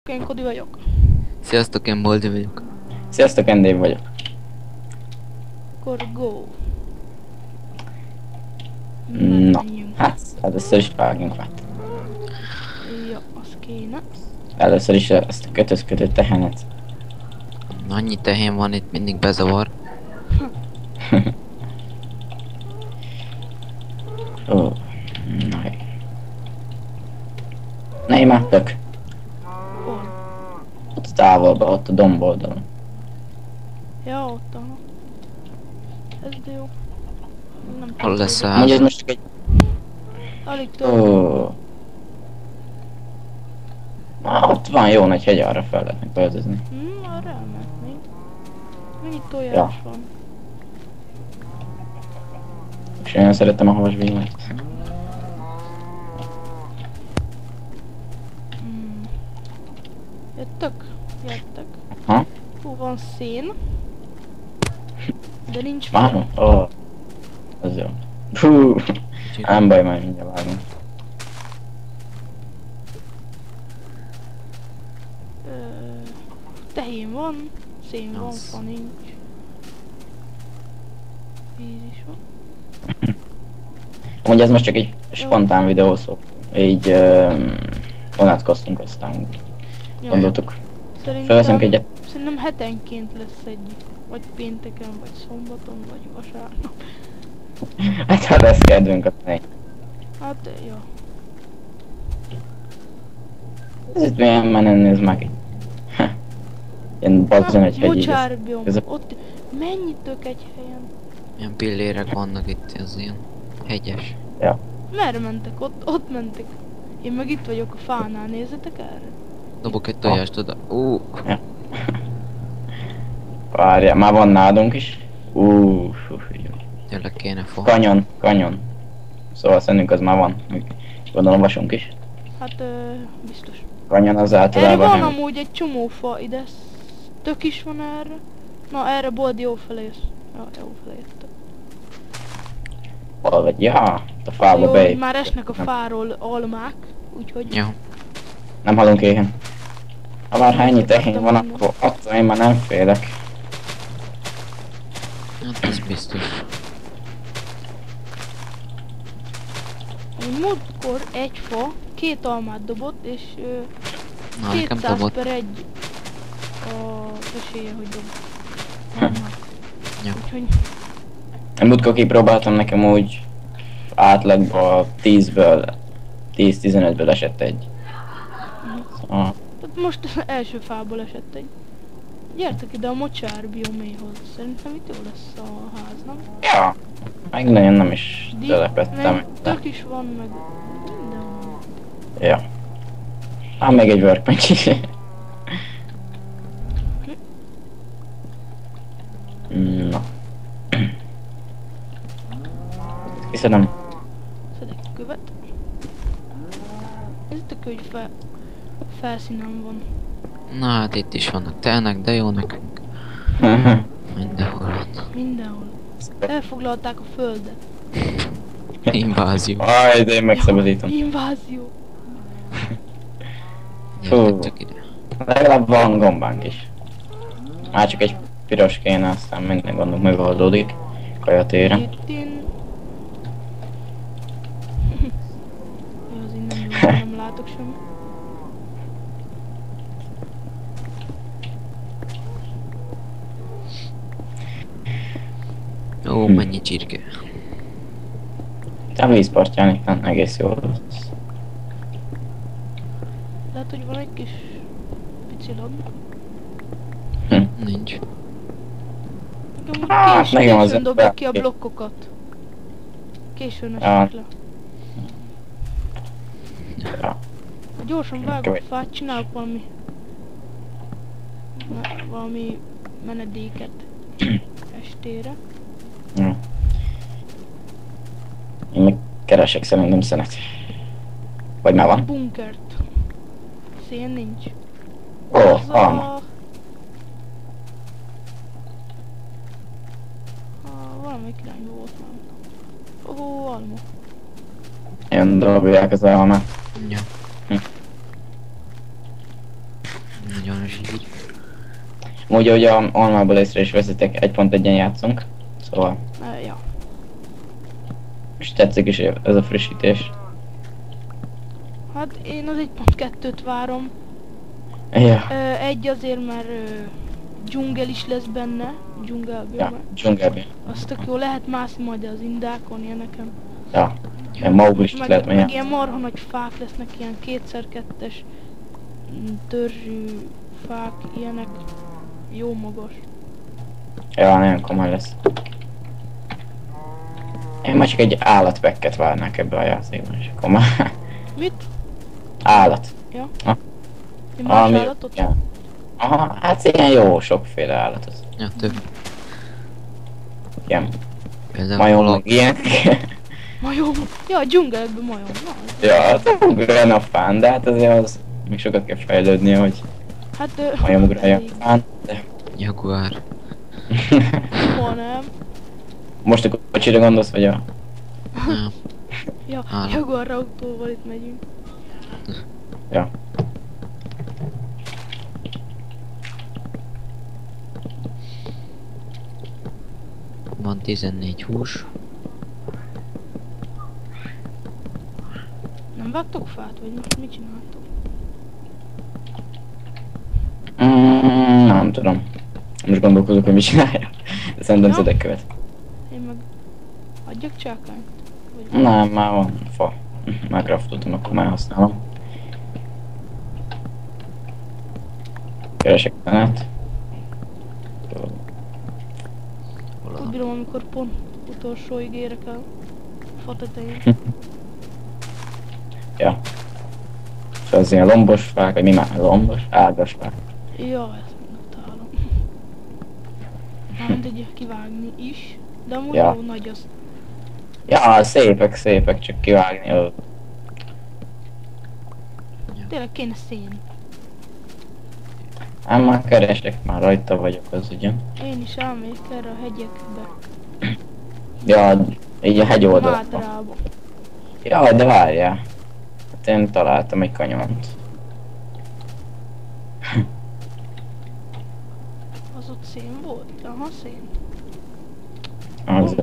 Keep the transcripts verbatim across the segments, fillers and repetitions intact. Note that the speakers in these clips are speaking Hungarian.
Én Kodi vagyok. Sziasztok, én Boldi vagyok. Sziasztok, én Dave vagyok. Akkor go. Na, Menjünk. hát először is vágjunk át. Ja, az kéne. Először is ezt a kötözködő tehenet. Annyi tehén van itt, mindig bezavar. Ó, na hely. Ne imádtak! Hol? Ott távolba, ott a domb oldalon. Ja, ott aha. Ez de jó. Nem Hol tudom, lesz a hogy- Mondja, ez ház? most csak egy... Alig tudom. Ó. Ah, ott van jó nagy hegy, arra fel lehetnek költözni. Hmm, arra elmehetnénk. Mennyi tojás Ja. van? És én szerettem a havasbímet. Hmm. Jöttök? Jöttek. Ha? Hú, van szén. De nincs Várom? Ó. Az jó. Hú. Nem baj, majd mindjárt vágunk. Ö, tehén van, szén van, Az. fa nincs. Víz is van. Mondja, ez most csak egy spontán videó, szó. Így um, vonatkoztunk, aztán Ja. gondoltuk. Szerintem, Felveszünk egyet. szerintem hetenként lesz egy, vagy pénteken, vagy szombaton, vagy vasárnap. Hát ha lesz kedvünk, akkor ne. Hát, ja. Ez itt milyen menen néz meg így. Ilyen bazzon egy hegy így. Mocsárbiom, ez a- ott mennyi tök egy helyen? Ilyen pillérek vannak itt, ez ilyen hegyes. Ja. Merre mentek? Ott, ott mentek. Én meg itt vagyok a fánál, nézzetek erre. Dobok egy tojást oda. Ú, Várjál, már van nádunk is. Uuuuh, hú, hú, hú. tényleg kéne fog. Kanyon, kanyon. Szóval szennünk az már van. Gondolom vasunk is. Hát, ö, biztos. Kanyon az Erre általában van nem. amúgy egy csomó fa, ide sz- tök is van erre. Na, erre Boldi jó felé jössz. Ja, jó felé jöttek. Hol vagy? Ja, a fába Jó, beép. már esnek a Nem. fáról almák, úgyhogy... Jó. Nem halunk éhen. Ha már ha ennyi tehén van, akkor attól én már nem félek. Hát ez biztos. Én múltkor egy fa, két almát dobott, és ö, Na, nekem kétszáz dobott. per egy a esélye, hogy dob. almát. Jó. Úgyhogy Én múltkor kipróbáltam, nekem úgy átlagban tízből, tíz-tizenötből esett egy. Szóval, tehát most az első fából esett egy. Gyertek ide a mocsár bioméhoz, szerintem itt jó lesz a ház, nem? ja, meg nagyon nem is Di- telepettem. meg tök is van, meg mindenhol. Ja. Ám még egy workbench is. Na. Kiszedem. Szedek követ. Ez itt a könyv fel, felszínen van. Na hát itt is vannak tehenek, de jó nekünk. Mindenhol van. Mindenhol. Elfoglalták a földet. Invázió. Aj, de én megszabadítom. Invázió. Gyertek ide. Legalább van gombánk is. Már csak egy piros kéne, aztán minden gondunk megoldódik. Kajatéren. Itt-in. Jó, az innen jó, nem látok semmi. Ó, Hm. mennyi csirke. A vízpartján itt nem egész jó lesz. Lehet, hogy van egy kis pici lag. Nincs. Nekem Hát, kés, nekem az későn dobja ki a fel- blokkokat. Későn Ja. esik le. Ja. Ha gyorsan vágok Követ. fát, csinálok valami... Na, valami menedéket estére. Ja. Én még keresek szerintem szenet. Vagy már van? Bunkert. Szén nincs. Ó, Az alma. a... Ah, valamelyik irányba volt már. Ó, alma. Jön dobják az almát. Ja. Nagyon is így. Úgy, hogy a almából észre is veszitek, egy pont egyen játszunk. Szóval, E, ja. és tetszik is ez a frissítés. Hát én az egy pont kettőt várom. Ja, Ö, egy azért, mert ö, dzsungel is lesz benne. Dzsungelből. ja, Ja. dzsungelben. Az tök jó, lehet mászni majd az indákon ilyeneken. Ja, ilyen Mowgli is Meg, lehet meg menni. ilyen marha nagy fák lesznek, ilyen kétszer kettes mm, törzsű fák, ilyenek. Jó magas. Ja, nagyon komoly lesz. Én már csak egy állatpekket várnák ebbe a játékban, és akkor már Mit? állat. Ja. Ha? Egy más Ami- állatot? Ja. Aha, hát ilyen jó, sokféle állat az. Ja, több. Ilyen Például majom, a meg ilyen. Majom. Ja, a dzsungelekben majom. Na, az- Ja, hát ugrálni a fán, de hát azért az még sokat kell fejlődnie, hogy hát ö, majom ugrálja elég. a fán. De... jaguár. Ha nem. Most a kocsira gondolsz, vagy a... Nem. Ja, Állat. jaguar autóval itt megyünk. Ja. Van tizennégy hús. Nem vágtok fát, vagy most mit csináltok? Mm, nem tudom. Most gondolkozok, hogy mit csinálja. De szerintem Ja. szedek követ. Én meg... Adjak csákányt? Vagy... Nem, már van fa. Megkraftoltam, akkor már használom. Keresek tenet. Hol Úgy a... bírom, amikor pont utolsóig érek el a fa tetején. Ja. És az ilyen lombos fák, vagy mi már lombos? Ágas fák. Ja, ezt még utálom. Mármint egy kivágni is, de amúgy Ja. jó nagy az. Ja, szépek, szépek, csak kivágni. Ö, Tényleg kéne szén. Ám már keresek, már rajta vagyok az ügyön. Én is elmegyek erre a hegyekbe. Ja, így a hegy oldalon. Mátrába. Ja, de várjál. Hát én találtam egy kanyont. Az ott szén volt? Aha, szén. Az.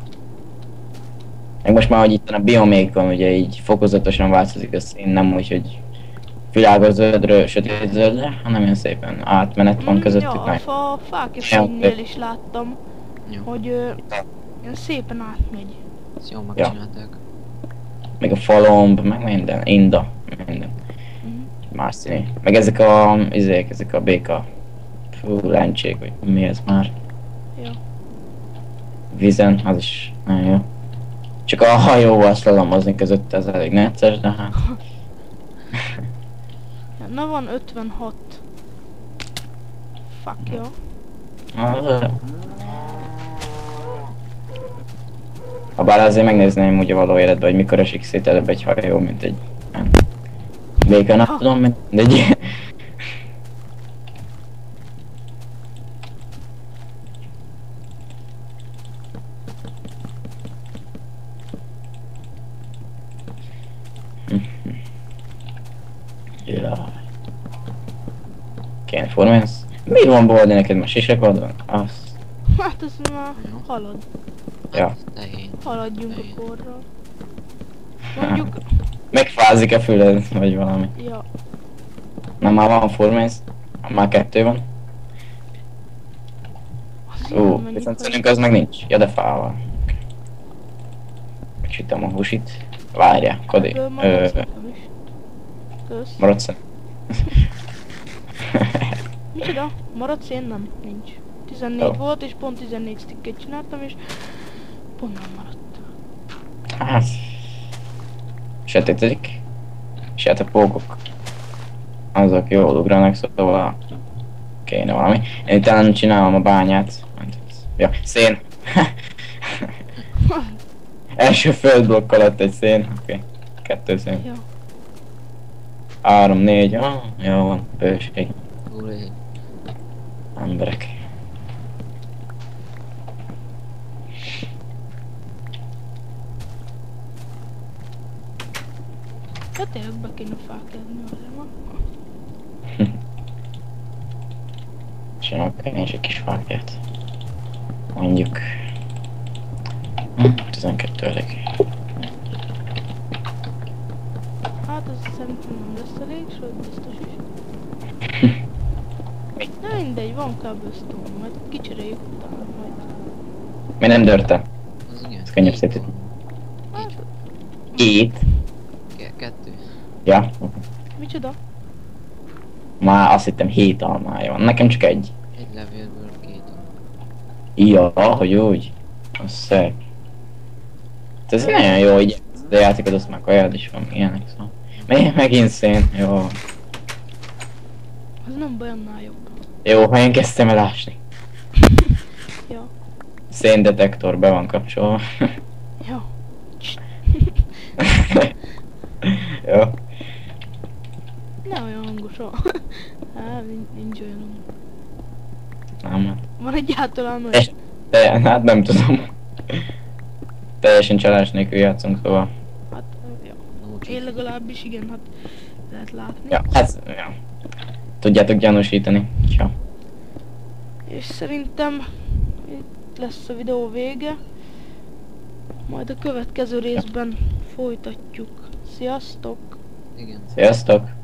Meg most már, hogy itt a biomékon ugye így fokozatosan változik a szín, nem úgy, hogy világos zöldről sötét zöldre, hanem ilyen szépen átmenet van Mm, közöttük. ja, a meg. fa, fák és Ja, színnél is láttam, Jó, hogy ö, ilyen szépen átmegy. ezt jól megcsinálták. Meg a falomb, meg minden, inda, minden. Mhm. Más színű. Meg ezek a, izék, ezek a béka, fú, lencsék, vagy mi ez már. Ja. Vizen, az is nagyon jó. Csak a hajóval szlalomozni között ez elég necces, de hát... Ja, na van ötvenhat. Fuck, ja. az- Habár azért megnézném úgy a való életben, hogy mikor esik szét előbb egy hajó, mint egy... ilyen béka, nem tudom, mindegy. Jaj. Kéne formász? Mi van boldi neked, most sisek van? Az... Hát ez már Jó. halad. Ja. Tehén. Haladjunk Tehén. a korral. Mondjuk, Megfázik a füled, vagy valami. ja. Na már van formász? Már kettő van? Az Ó, ilyen menjünk, viszont hogy- színünk az meg nincs. Ja, de fával. Megsítem a húsit. Várjál, Kodi. Ebből Ö, maradsz nekem is. Kösz. maradsz? Micsoda? Maradsz? Én nem. Nincs. tizennégy Jó. volt, és pont tizennégy stikket csináltam, és pont nem maradt. Hát... Sötétedik. És hát a pókok. Azok jól ugranak, szóval... Kéne valami. Én utána csinálom a bányát. Ja, szén. Első földblokk alatt egy szén. Oké. Okay. Kettő szén. Ja. Három, négy. Ah, jó van. Bőség. Úré. Emberek. Hát tényleg be kéne fákjázni azért van. Csinálok én is egy kis fákját. Mondjuk... tizenkettő elég. Hát az szerintem nem lesz elég, sőt biztos is. Na mindegy, van cobblestone, majd kicseréljük utána majd. Mi nem dörte? Az igen. Ez könnyebb Két szét. van. Hát, Két. Ke- Kettő. Ja. micsoda? Már azt hittem hét almája van. Nekem csak egy. Egy levélből két. Ja, hogy úgy. Az szép. Ez nagyon jó, hogy ezt a játékot, azt már kaját is van, ilyenek szóval. Meg, megint szén, jó. Az nem baj, annál jobb. Jó, ha én kezdtem el ásni. Ja, Széndetektor be van kapcsolva. ja. Jó. Ne olyan hangosan. Hát, nincs, nincs olyan hangos. Nem, hát. Van egyáltalán olyan. És, de, hát nem tudom. Teljesen csalás nélkül játszunk, szóval. Hát, ja. No Én cheating. legalábbis igen, hát lehet látni. Ja, hát, ja. Tudjátok gyanúsítani. Ja. És szerintem itt lesz a videó vége. Majd a következő részben folytatjuk. Sziasztok! Igen. Sziasztok!